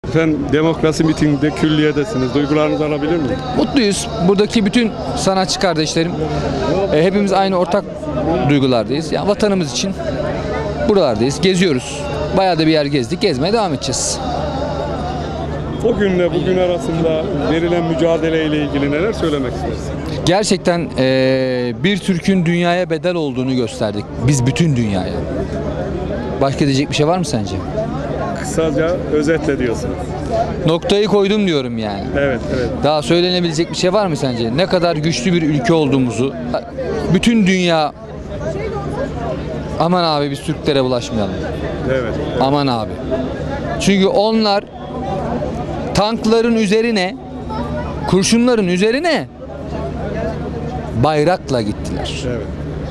Efendim demokrasi mitinginde külliyedesiniz. Duygularınızı alabilir miyim? Mutluyuz. Buradaki bütün sanatçı kardeşlerim hepimiz aynı ortak duygulardayız. Yani vatanımız için buralardayız. Geziyoruz. Bayağı da bir yer gezdik. Gezmeye devam edeceğiz. O günle bugün arasında verilen mücadeleyle ilgili neler söylemek istersiniz? Gerçekten bir Türk'ün dünyaya bedel olduğunu gösterdik. Biz bütün dünyaya. Başka diyecek bir şey var mı sence? Kısaca özetle diyorsunuz. Noktayı koydum diyorum yani. Evet, evet. Daha söylenebilecek bir şey var mı sence? Ne kadar güçlü bir ülke olduğumuzu. Bütün dünya aman abi biz Türklere bulaşmayalım. Evet. Evet. Aman abi. Çünkü onlar tankların üzerine, kurşunların üzerine bayrakla gittiler. Evet.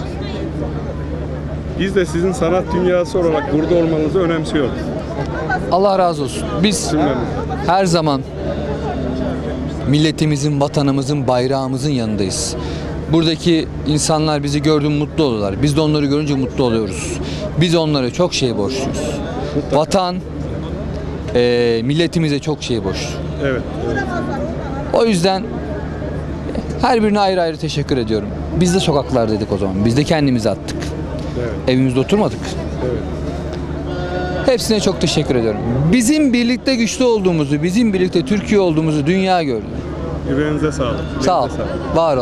Biz de sizin sanat dünyası olarak burada olmanızı önemsiyoruz. Allah razı olsun. Biz Cümlemiz. her zaman milletimizin, vatanımızın, bayrağımızın yanındayız. Buradaki insanlar bizi gördüğünde mutlu oluyorlar. Biz de onları görünce mutlu oluyoruz. Biz onlara çok şey borçluyuz. Vatan, milletimize çok şey borçlu. Evet. Evet. O yüzden her birine ayrı ayrı teşekkür ediyorum. Biz de sokaklardaydık o zaman. Biz de kendimizi attık. Evet. Evimizde oturmadık. Evet. Hepsine çok teşekkür ediyorum. Bizim birlikte güçlü olduğumuzu, bizim birlikte Türkiye olduğumuzu dünya gördü. Yüreğinize sağlık. Sağ ol. Yüreğinize sağlık. Var ol.